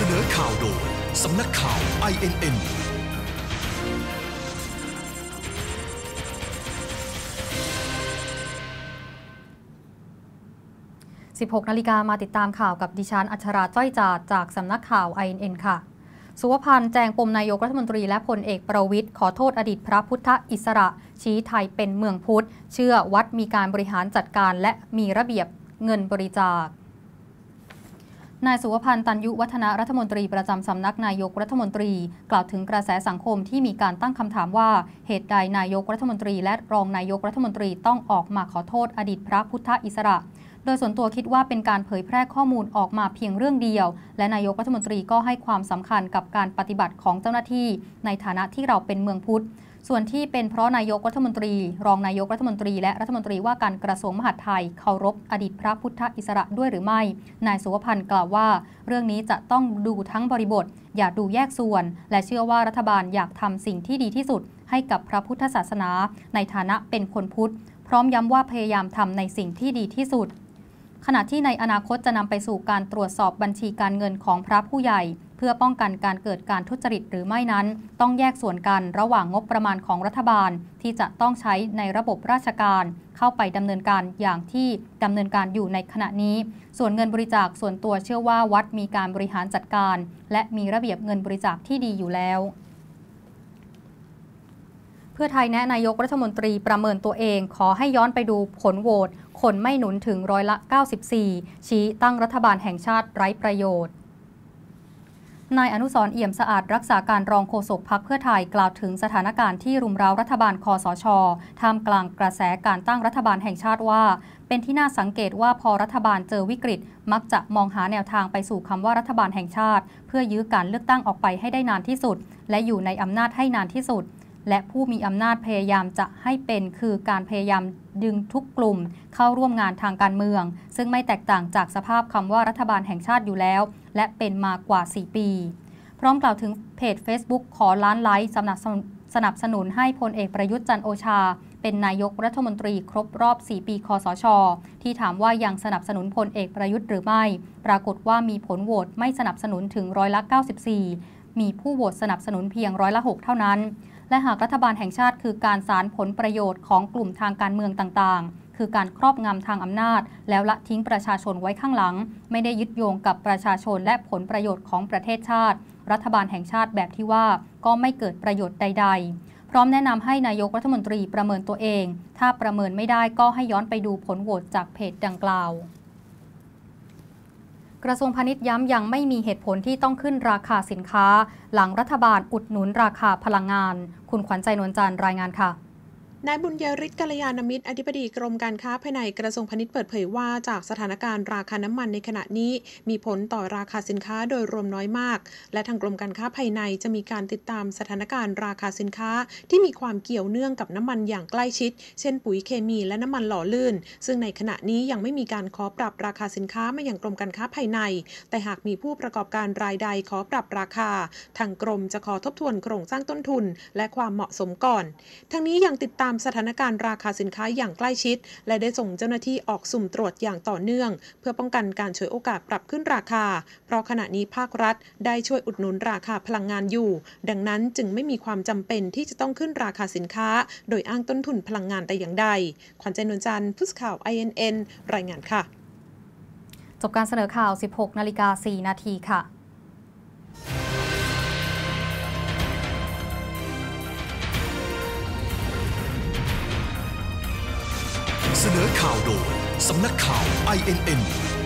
นอข่าวโดยสำนักข่าว INN 16 นาฬิกามาติดตามข่าวกับดิฉันอัชราจ้อยจาดจากสำนักข่าว INN ค่ะสุวพันธ์แจงปมนายกรัฐมนตรีและพลเอกประวิตรขอโทษอดีตพระพุทธอิสระชี้ไทยเป็นเมืองพุทธเชื่อวัดมีการบริหารจัดการและมีระเบียบเงินบริจาคนายสุวพันธ์ตันยุวัฒนะรัฐมนตรีประจำสำนักนายกรัฐมนตรีกล่าวถึงกระแสสังคมที่มีการตั้งคำถามว่าเหตุใดนายกรัฐมนตรีและรองนายกรัฐมนตรีต้องออกมาขอโทษอดีตพระพุทธอิสระโดยส่วนตัวคิดว่าเป็นการเผยแพร่ข้อมูลออกมาเพียงเรื่องเดียวและนายกรัฐมนตรีก็ให้ความสำคัญกับการปฏิบัติของเจ้าหน้าที่ในฐานะที่เราเป็นเมืองพุทธส่วนที่เป็นเพราะนายกรัฐมนตรีรองนายกรัฐมนตรีและรัฐมนตรีว่าการกระทรวงมหาดไทยเคารพอดีตพระพุทธอิสระด้วยหรือไม่นายสุวพันธ์กล่าวว่าเรื่องนี้จะต้องดูทั้งบริบทอย่าดูแยกส่วนและเชื่อว่ารัฐบาลอยากทำสิ่งที่ดีที่สุดให้กับพระพุทธศาสนาในฐานะเป็นคนพุทธพร้อมย้ำว่าพยายามทำในสิ่งที่ดีที่สุดขณะที่ในอนาคตจะนำไปสู่การตรวจสอบบัญชีการเงินของพระผู้ใหญ่เพื่อป้องกันการเกิดการทุจริตหรือไม่นั้นต้องแยกส่วนกันระหว่างงบประมาณของรัฐบาลที่จะต้องใช้ในระบบราชการเข้าไปดำเนินการอย่างที่ดำเนินการอยู่ในขณะนี้ส่วนเงินบริจาคส่วนตัวเชื่อว่าวัดมีการบริหารจัดการและมีระเบียบเงินบริจาคที่ดีอยู่แล้วเพื่อไทยแนะนายกรัฐมนตรีประเมินตัวเองขอให้ย้อนไปดูผลโหวตคนไม่หนุนถึง94%ชี้ตั้งรัฐบาลแห่งชาติไร้ประโยชน์นายอนุสรณ์ เอี่ยมสะอาดรักษาการรองโฆษกพรรคเพื่อไทยกล่าวถึงสถานการณ์ที่รุมเร้ารัฐบาลคสช.ท่ามกลางกระแสการตั้งรัฐบาลแห่งชาติว่าเป็นที่น่าสังเกตว่าพอรัฐบาลเจอวิกฤตมักจะมองหาแนวทางไปสู่คำว่ารัฐบาลแห่งชาติเพื่อยื้อการเลือกตั้งออกไปให้ได้นานที่สุดและอยู่ในอำนาจให้นานที่สุดและผู้มีอำนาจพยายามจะให้เป็นคือการพยายามดึงทุกกลุ่มเข้าร่วมงานทางการเมืองซึ่งไม่แตกต่างจากสภาพคำว่ารัฐบาลแห่งชาติอยู่แล้วและเป็นมากว่า4 ปีพร้อมกล่าวถึงเพจ Facebook ขอล้านไลค์สนับสนุนให้พลเอกประยุทธ์จันทร์โอชาเป็นนายกรัฐมนตรีครบรอบ4 ปีคสช.ที่ถามว่ายังสนับสนุนพลเอกประยุทธ์หรือไม่ปรากฏว่ามีผลโหวตไม่สนับสนุนถึง94%มีผู้โหวตสนับสนุนเพียง6%เท่านั้นและหากรัฐบาลแห่งชาติคือการสานผลประโยชน์ของกลุ่มทางการเมืองต่างๆคือการครอบงำทางอำนาจแล้วละทิ้งประชาชนไว้ข้างหลังไม่ได้ยึดโยงกับประชาชนและผลประโยชน์ของประเทศชาติรัฐบาลแห่งชาติแบบที่ว่าก็ไม่เกิดประโยชน์ใดๆพร้อมแนะนำให้นายกรัฐมนตรีประเมินตัวเองถ้าประเมินไม่ได้ก็ให้ย้อนไปดูผลโหวตจากเพจดังกล่าวกระทรวงพาณิชย์ย้ำยังไม่มีเหตุผลที่ต้องขึ้นราคาสินค้าหลังรัฐบาลอุดหนุนราคาพลังงานคุณขวัญใจนวลจันทร์รายงานค่ะนายบุญยฤทธิ์กัลยาณมิตรอธิบดีกรมการค้าภายในกระทรวงพาณิชย์เปิดเผยว่าจากสถานการณ์ราคาน้ำมันในขณะนี้มีผลต่อราคาสินค้าโดยรวมน้อยมากและทางกรมการค้าภายในจะมีการติดตามสถานการณ์ราคาสินค้าที่มีความเกี่ยวเนื่องกับน้ำมันอย่างใกล้ชิดเช่นปุ๋ยเคมีและน้ำมันหล่อลื่นซึ่งในขณะนี้ยังไม่มีการขอปรับราคาสินค้ามายังกรมการค้าภายในแต่หากมีผู้ประกอบการรายใดขอปรับราคาทางกรมจะขอทบทวนโครงสร้างต้นทุนและความเหมาะสมก่อนทั้งนี้ยังติดตามสถานการณ์ราคาสินค้าอย่างใกล้ชิดและได้ส่งเจ้าหน้าที่ออกสุ่มตรวจอย่างต่อเนื่องเพื่อป้องกันการฉวยโอกาสปรับขึ้นราคาเพราะขณะนี้ภาครัฐได้ช่วยอุดหนุนราคาพลังงานอยู่ดังนั้นจึงไม่มีความจำเป็นที่จะต้องขึ้นราคาสินค้าโดยอ้างต้นทุนพลังงานแต่อย่างใดขวัญใจนวลจันทร์ผู้สื่อข่าว INN รายงานค่ะจบการเสนอข่าว 16:04 นาทีค่ะเสนอข่าวโดยสำนักข่าว INN